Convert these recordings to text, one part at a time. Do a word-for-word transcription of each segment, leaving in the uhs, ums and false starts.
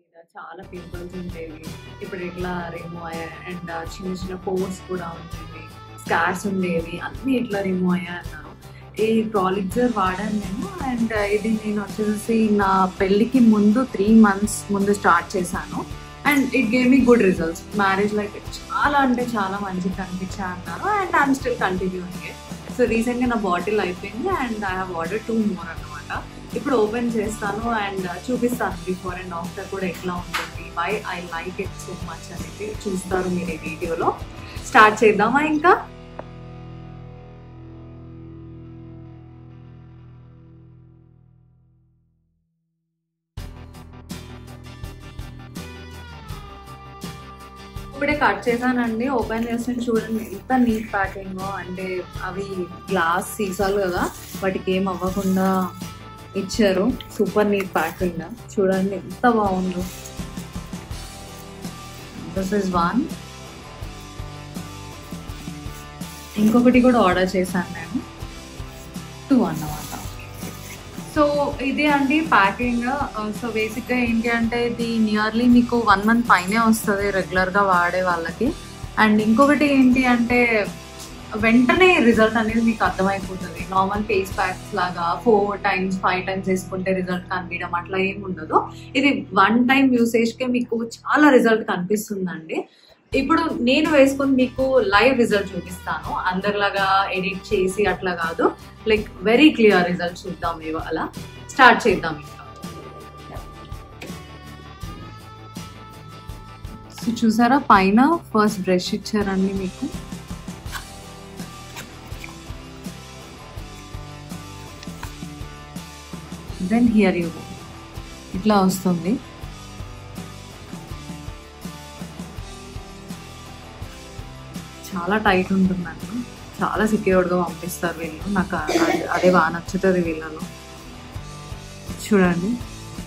మీద చాలా పింపుల్స్ ఉండేవి. ఇప్పుడు ఇట్లా రిమూవ్ అయ్యాయి. అండ్ చిన్న చిన్న పోర్స్ కూడా ఉండేవి. స్కార్స్ ఉండేవి. అన్నీ ఇట్లా రిమూవ్ అయ్యాయన్నారు. ఈ ప్రాలిక్జర్ వాడాను నేను. అండ్ ఇది నేను వచ్చేసి నా పెళ్ళికి ముందు త్రీ మంత్స్ ముందు స్టార్ట్ చేశాను. And it gave me good results. Marriage life చాలా అంటే చాలా మంచిగా కనిపించా అన్నారు. And I'm still continuing it. So రీసెంట్గా నా బాటిల్ అయిపోయింది and I have order two more అనమాట. ఇప్పుడు ఓపెన్ చేస్తాను అండ్ చూపిస్తాను బిఫోర్ అండ్ ఆఫ్టర్ కూడా ఎట్లా ఉంటుంది, why I like it so much అనేది చూస్తారు మీరు ఈ వీడియోలో. స్టార్ట్ చేద్దామా ఇంకా? ఇప్పుడే కట్ చేశానండి. ఓపెన్ చేస్తే చూడండి ఎంత నీట్ ప్యాకింగ్. అంటే అవి గ్లాస్ సీసాలు కదా, వాటికి ఏం అవ్వకుండా ఇచ్చారు. Super neat packing. చూడండి ఎంత బాగుందో. This is one. ఇంకొకటి కూడా ఆర్డర్ చేశాను నేను, టూ అన్నమాట. సో ఇదే అండి ప్యాకింగ్. సో బేసిక్గా ఏంటి అంటే ఇది నియర్లీ మీకు వన్ మంత్ పైనే వస్తుంది రెగ్యులర్గా వాడే వాళ్ళకి. అండ్ ఇంకొకటి ఏంటి అంటే వెంటనే రిజల్ట్ అనేది మీకు అర్థమైపోతుంది. నార్మల్ ఫేస్ ప్యాక్స్ లాగా ఫోర్ టైమ్స్ ఫైవ్ టైమ్స్ వేసుకుంటే రిజల్ట్ కనిపించడం అట్లా ఏమి ఉండదు. ఇది వన్ టైం యూసేజ్కే మీకు చాలా రిజల్ట్ కనిపిస్తుందండి. ఇప్పుడు నేను వేసుకుని మీకు లైవ్ రిజల్ట్ చూపిస్తాను. అందరిలాగా ఎడిట్ చేసి అట్లా కాదు, లైక్ వెరీ క్లియర్ రిజల్ట్ చూద్దాం ఇవాళ. స్టార్ట్ చేద్దాం ఇంకా. సో చూసారా పైన ఫస్ట్ బ్రష్ ఇచ్చారండి మీకు. Then here you go. ఇట్లా వస్తుంది. చాలా టైట్ ఉంటుందండి. చాలా సెక్యూర్డ్గా పంపిస్తారు వీళ్ళు. నాకు అదే బాగా నచ్చుతుంది వీళ్ళలో. చూడండి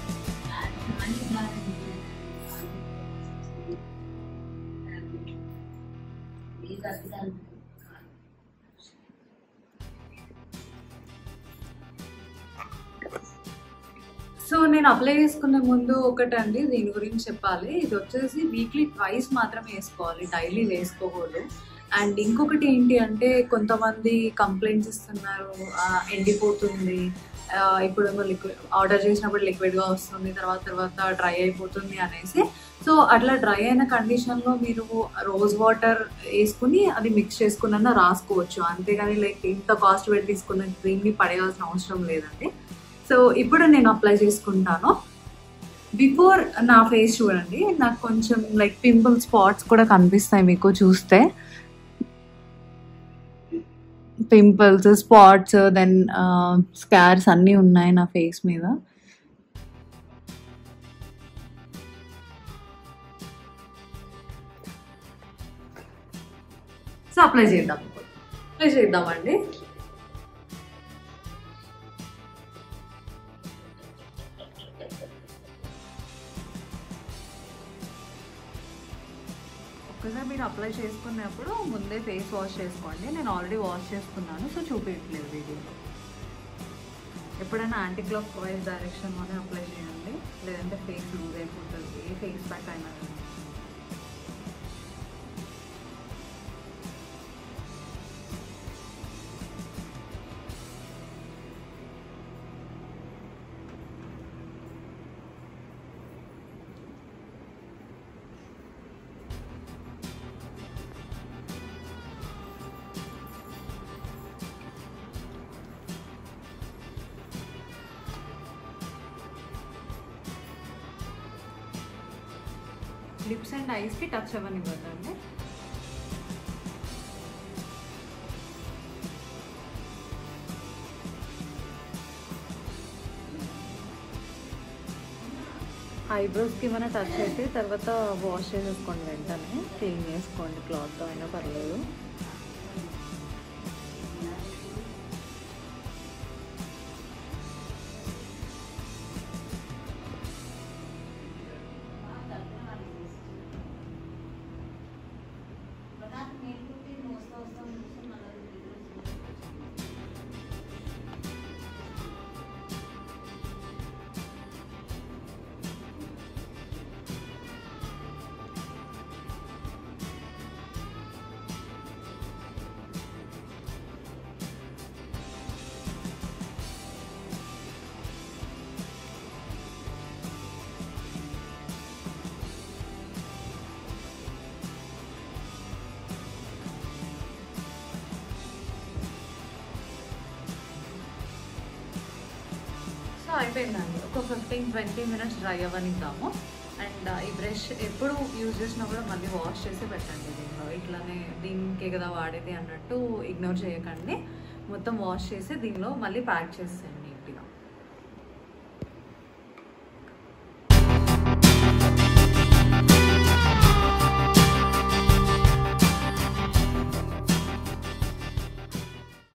సో నేను అప్లై చేసుకునే ముందు ఒకటండి దీని గురించి చెప్పాలి. ఇది వచ్చేసి వీక్లీ ట్వైస్ మాత్రమే వేసుకోవాలి, డైలీ వేసుకోకూడదు. అండ్ ఇంకొకటి ఏంటి అంటే కొంతమంది కంప్లైంట్స్ ఇస్తున్నారు, ఎండిపోతుంది, ఇప్పుడు లిక్విడ్ ఆర్డర్ చేసినప్పుడు లిక్విడ్గా వస్తుంది, తర్వాత తర్వాత డ్రై అయిపోతుంది అనేసి. సో అట్లా డ్రై అయిన కండిషన్లో మీరు రోజ్ వాటర్ వేసుకుని అది మిక్స్ చేసుకున్న రాసుకోవచ్చు. అంతేగాని లైక్ ఇంత కాస్ట్ పెట్టి తీసుకున్న క్రీమ్ని పడేయాల్సిన అవసరం లేదండి. సో ఇప్పుడు నేను అప్లై చేసుకుంటాను. బిఫోర్ నా ఫేస్ చూడండి, నాకు కొంచెం లైక్ పింపుల్ స్పాట్స్ కూడా కనిపిస్తాయి మీకు చూస్తే. పింపుల్స్, స్పాట్స్, దెన్ స్కార్స్ అన్నీ ఉన్నాయి నా ఫేస్ మీద. సో అప్లై చేద్దాం అప్లై చేద్దామండి. ఒకసారి మీరు అప్లై చేసుకున్నప్పుడు ముందే ఫేస్ వాష్ చేసుకోండి. నేను ఆల్రెడీ వాష్ చేసుకున్నాను, సో చూపించట్లేదు వీడియోలో. ఎప్పుడైనా యాంటీ క్లాక్ వైజ్ డైరెక్షన్లోనే అప్లై చేయండి, లేదంటే ఫేస్ లూజ్ అయిపోతుంది ఏ ఫేస్ ప్యాక్ అయినా. లిప్స్ అండ్ ఐస్కి టచ్ అవ్వనివ్వద్దండి. ఐబ్రోస్కి ఏమైనా టచ్ అయితే తర్వాత వాష్ చేసేసుకోండి, వెంటనే క్లీన్ చేసుకోండి, క్లాత్తో అయినా పర్లేదు. అయిపోయిందండి. ఒక ఫిఫ్టీన్ ట్వంటీ మినిట్స్ డ్రై అవ్వనిద్దాము. అండ్ ఈ బ్రష్ ఎప్పుడు యూజ్ చేసినా కూడా మళ్ళీ వాష్ చేసి పెట్టండి. దీనిలో ఇట్లానే దీనికే కదా వాడేది అన్నట్టు ఇగ్నోర్ చేయకండి. మొత్తం వాష్ చేసి దీనిలో మళ్ళీ ప్యాక్ చేసేయండి.